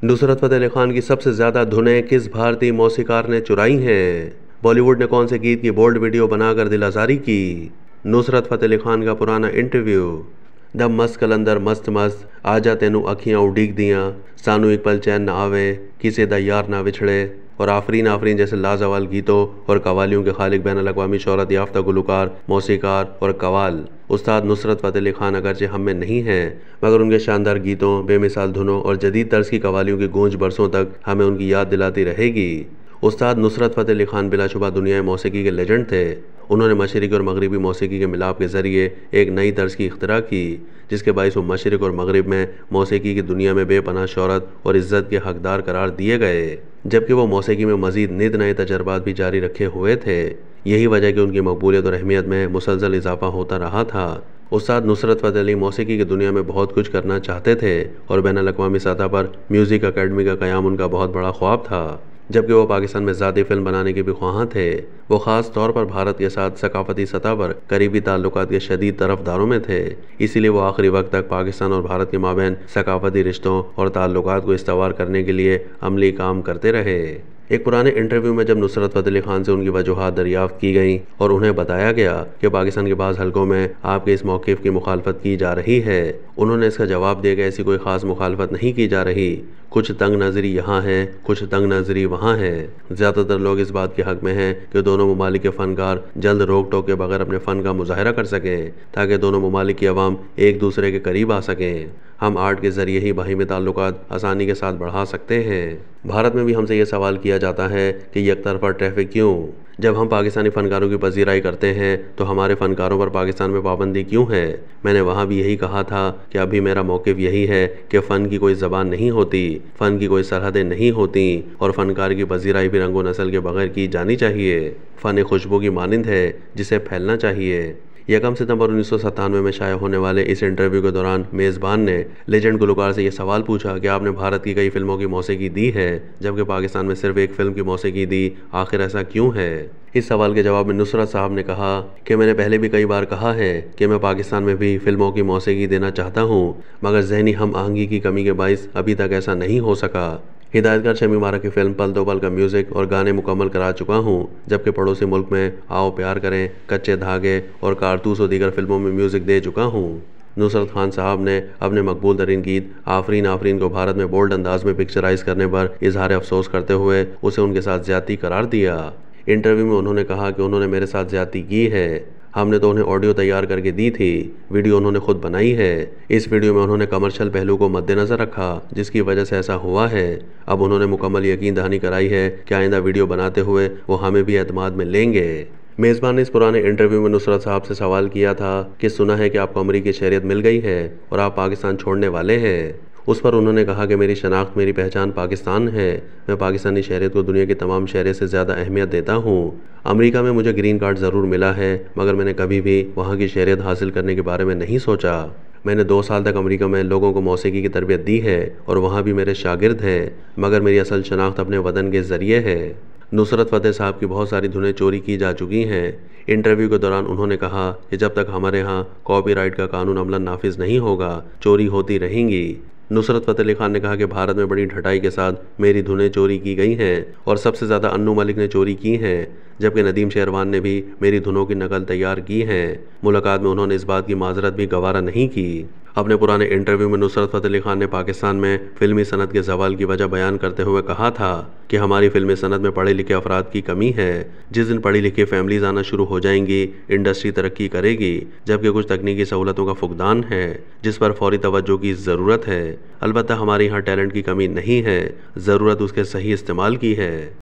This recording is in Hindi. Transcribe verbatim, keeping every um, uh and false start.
नुसरत फतेह अली खान की सबसे ज्यादा धुनें किस भारतीय मौसीकार ने चुराई हैं? बॉलीवुड ने कौन से गीत की बोल्ड वीडियो बनाकर दिल आजारी की? नुसरत फतेह अली खान का पुराना इंटरव्यू। द मस्त कलंदर मस्त मस्त, आजा तेनू अखियां उडीक दियां, सानू एक पल चैन न आवे, किसे दा यार ना विछड़े और आफरीन आफरीन जैसे लाजवाल गीतों और कवालियों के खालिक बैन अल-अक़वामी शोहरत याफ्ता गुलकार, मौसीकार और कवाल उस्ताद नुसरत फतेह अली खान अगरचे हम में नहीं हैं, मगर उनके शानदार गीतों, बेमिसाल धुनों और जदीद तर्ज की कवालियों की गूंज बरसों तक हमें उनकी याद दिलाती रहेगी। उस्ताद नुसरत फतेह अली खान बिलाशुबा दुनिया मौसीकी के लेजेंड थे। उन्होंने मशरिकी और मगरबी मौसीकी के मिलाप के ज़रिए एक नई तर्ज की इख्तिरा की, जिसके बायस वो मशरिक और मगरब में मौसीकी की दुनिया में बेपनाह शोहरत और इज़्ज़त के हकदार करार दिए गए, जबकि वो मौसीकी में मज़ीद नित नए तजर्बात भी जारी रखे हुए थे। यही वजह कि उनकी मकबूलियत और अहमियत में मुसलसल इजाफा होता रहा था। उस्ताद नुसरत फतेह अली मौसीकी की दुनिया में बहुत कुछ करना चाहते थे और बैन अल-अक़वामी सतह पर म्यूज़िक अकेडमी का क़याम उनका बहुत बड़ा ख्वाब था, जबकि वो पाकिस्तान में ज़ाती फ़िल्म बनाने के भी ख्वाहां थे। वो ख़ास तौर पर भारत के साथ सकाफ़ती सतह पर करीबी ताल्लुकात के शदीद तरफदारों में थे, इसीलिए वो आखिरी वक्त तक पाकिस्तान और भारत के माबैन सकाफ़ती रिश्तों और ताल्लुकात को इस्तवार करने के लिए अमली काम करते रहे। एक पुराने इंटरव्यू में जब नुसरत फतेह अली खान से उनकी वजूहात दरियाफ्त की गई और उन्हें बताया गया कि पाकिस्तान के बाज़ हलकों में आपके इस मौक़िफ़ की मुखालफत की जा रही है, उन्होंने इसका जवाब दिया कि ऐसी कोई ख़ास मुखालफत नहीं की जा रही, कुछ तंग नज़री यहाँ है, कुछ तंग नज़री वहाँ है। ज़्यादातर लोग इस बात के हक़ में हैं कि दोनों ममालिक के फ़नकार जल्द रोक टोक के बगैर अपने फ़न का मुज़ाहरा कर सकें, ताकि दोनों ममालिक की अवाम एक दूसरे के करीब आ सकें। हम आर्ट के ज़रिए ही बाहिमी ताल्लुकात आसानी के साथ बढ़ा सकते हैं। भारत में भी हमसे ये सवाल किया जाता है कि यकतरफा ट्रैफिक क्यों? जब हम पाकिस्तानी फ़नकारों की पजीराई करते हैं तो हमारे फ़नकारों पर पाकिस्तान में पाबंदी क्यों है? मैंने वहाँ भी यही कहा था कि अभी मेरा मौक़िफ़ यही है कि फ़न की कोई ज़बान नहीं होती, फ़न की कोई सरहदें नहीं होती और फ़नकार की पजीराई भी रंगो नस्ल के बगैर की जानी चाहिए। फ़न एक खुशबू की मानिंद है जिसे फैलना चाहिए। यकम सितंबर उन्नीस सौ सत्तानवे में शाया होने वाले इस इंटरव्यू के दौरान मेज़बान ने लेजेंड गुलकार से यह सवाल पूछा कि आपने भारत की कई फिल्मों की मौसीकी दी है, जबकि पाकिस्तान में सिर्फ एक फ़िल्म की मौसीकी दी, आखिर ऐसा क्यों है? इस सवाल के जवाब में नुसरत साहब ने कहा कि मैंने पहले भी कई बार कहा है कि मैं पाकिस्तान में भी फिल्मों की मौसीकी देना चाहता हूँ, मगर ज़हनी हम आहंगी की कमी के बायस अभी तक ऐसा नहीं हो सका। हिदायतकार शमी मारा की फिल्म पल दो पल का म्यूज़िक और गाने मुकम्मल करा चुका हूँ, जबकि पड़ोसी मुल्क में आओ प्यार करें, कच्चे धागे और कारतूस और दीगर फिल्मों में म्यूज़िक दे चुका हूँ। नुसरत खान साहब ने अपने मकबूल तरीन गीत आफरीन आफरीन को भारत में बोल्ड अंदाज में पिक्चराइज करने पर इजहार अफसोस करते हुए उसे उनके साथ ज़्यादती करार दिया। इंटरव्यू में उन्होंने कहा कि उन्होंने मेरे साथ ज़्यादती की है, हमने तो उन्हें ऑडियो तैयार करके दी थी, वीडियो उन्होंने खुद बनाई है। इस वीडियो में उन्होंने कमर्शियल पहलू को मद्देनज़र रखा, जिसकी वजह से ऐसा हुआ है। अब उन्होंने मुकम्मल यकीन दहानी कराई है कि आइंदा वीडियो बनाते हुए वो हमें भी एतमाद में लेंगे। मेज़बान ने इस पुराने इंटरव्यू में नुसरत साहब से सवाल किया था कि सुना है कि आपको अमरीकी शहरियत मिल गई है और आप पाकिस्तान छोड़ने वाले हैं। उस पर उन्होंने कहा कि मेरी शनाख्त, मेरी पहचान पाकिस्तान है। मैं पाकिस्तानी शहरियत को दुनिया की तमाम शहरियत से ज़्यादा अहमियत देता हूँ। अमेरिका में मुझे ग्रीन कार्ड ज़रूर मिला है, मगर मैंने कभी भी वहाँ की शहरियत हासिल करने के बारे में नहीं सोचा। मैंने दो साल तक अमेरिका में लोगों को मौसीकी की तरबियत दी है और वहाँ भी मेरे शागिर्द हैं, मगर मेरी असल शनाख्त अपने वतन के ज़रिए है। नुसरत फ़तेह साहब की बहुत सारी धुनें चोरी की जा चुकी हैं। इंटरव्यू के दौरान उन्होंने कहा कि जब तक हमारे यहाँ कॉपीराइट का कानून अमलन नाफिज नहीं होगा, चोरी होती रहेंगी। नुसरत फतेह अली खान ने कहा कि भारत में बड़ी ढटाई के साथ मेरी धुनें चोरी की गई हैं और सबसे ज़्यादा अन्नू मलिक ने चोरी की हैं, जबकि नदीम शेरवान ने भी मेरी धुनों की नकल तैयार की हैं। मुलाकात में उन्होंने इस बात की माजरत भी गवारा नहीं की। अपने पुराने इंटरव्यू में नुसरत फतेह अली खान ने पाकिस्तान में फिल्मी सनत के ज़वाल की वजह बयान करते हुए कहा था कि हमारी फिल्मी सनत में पढ़े लिखे अफराद की कमी है। जिस दिन पढ़ी लिखी फैमिलीज आना शुरू हो जाएंगी, इंडस्ट्री तरक्की करेगी, जबकि कुछ तकनीकी सहूलतों का फुकदान है जिस पर फौरी तवज्जो की ज़रूरत है। अलबत्ता हमारे यहाँ टैलेंट की कमी नहीं है, ज़रूरत उसके सही इस्तेमाल की है।